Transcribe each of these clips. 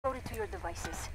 Loaded to your devices.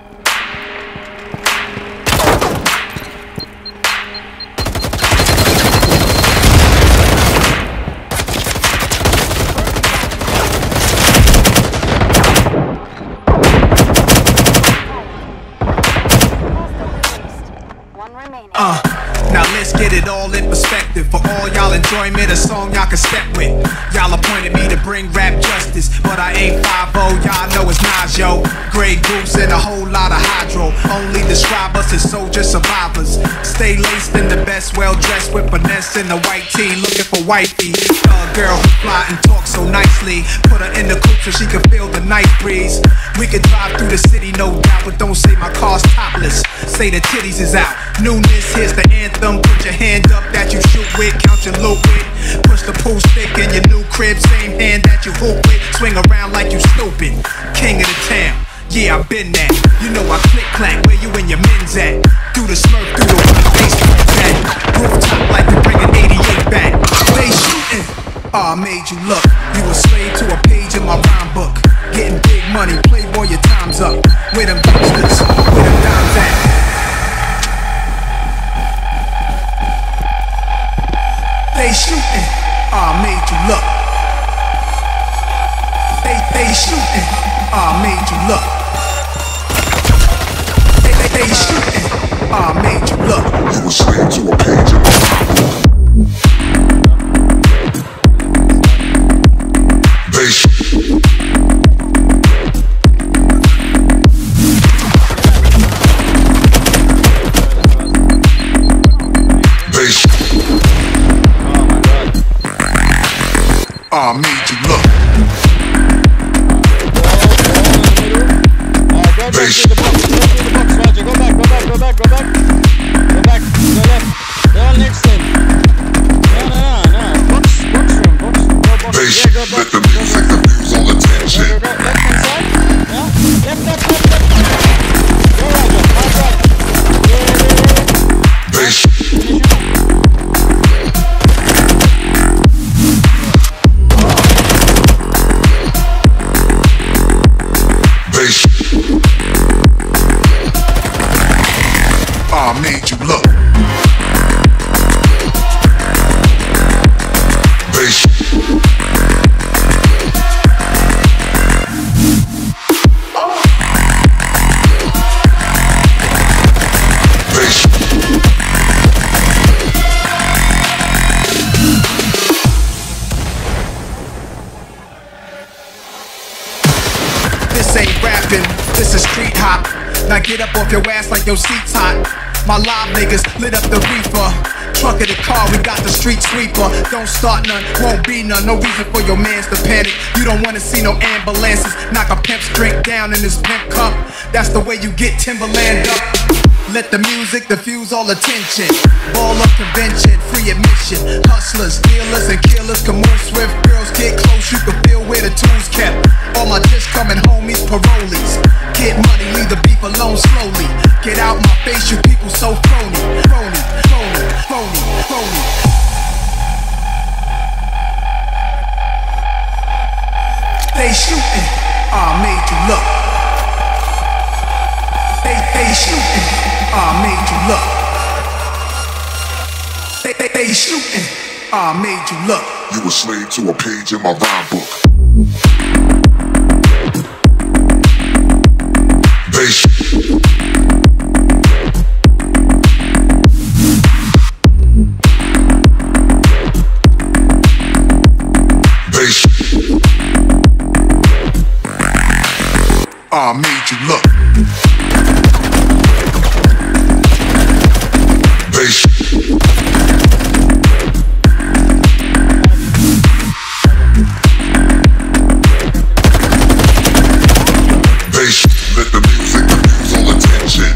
One remaining. Now let's get it all in perspective. For all y'all enjoyment, a song y'all can step with. Y'all appointed me to bring rap justice, but I ain't 5-0, y'all know it's Nas, yo. Grey Goose and a whole lot of hydro. Only describe us as soldier survivors. Stay laced in the best, well dressed with finesse in the white tee, looking for wifey. A girl who fly and talk so nicely. Put her in the coupe so she can feel the night breeze. We could drive through the city, no doubt, but don't say my car's topless. Say the titties is out. Newness, here's the anthem. Put your hand up that you shoot with, count your loot with. Push the pool stick in your new crib, same hand that you hoop with. Swing around like you stupid. King of the town, yeah, I've been that. You know I click clack, where you and your men's at? Through the smurf, through the white baseball bat. Rooftop like you're bringing 88 back. They shooting, I made you look. You a slave to a page in my rhyme book. Getting big money, playboy, your time's up. Where them gangsters, where them dimes at? They shooting, I made you look. They shooting, I made you look. They shooting, I made you look. You a slave to a page in my book. They shooting. They shooting. I made you look. Go to the box, Roger. Go back. Go left. They're all next to him. No. Box room. Bass, Yeah, let the music diffuse all attention. Go left hand side. Yeah. Left. Go, Roger. Hard right. Yeah. Bass. I made you look. Bass. Bass. This ain't rapping, this is street hop. Now get up off your ass like your seat's hot. My live niggas lit up the reefer. Trunk of the car, we got the street sweeper. Don't start none, won't be none. No reason for your mans to panic. You don't wanna see no ambulances. Knock a pimp's drink down in his pimp cup. That's the way you get Timberland up. Let the music diffuse all attention. Ball up convention, free admission. Hustlers, dealers, and killers come on swift. Girls get close, you can feel where the tools kept. All my just coming homies, parolees. Get money, leave the beef alone slowly. Get out my face, you people so phony. Phony. They shooting, I made you look. They shooting, I made you look. They shooting, I made you look. You a slave to a page in my rhyme book. They shooting. They shooting. I made you look. They shooting. Let the music diffuse all attention.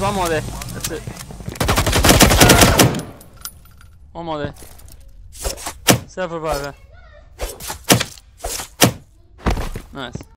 one more there. That's it. One more there. Self reviver. Nice.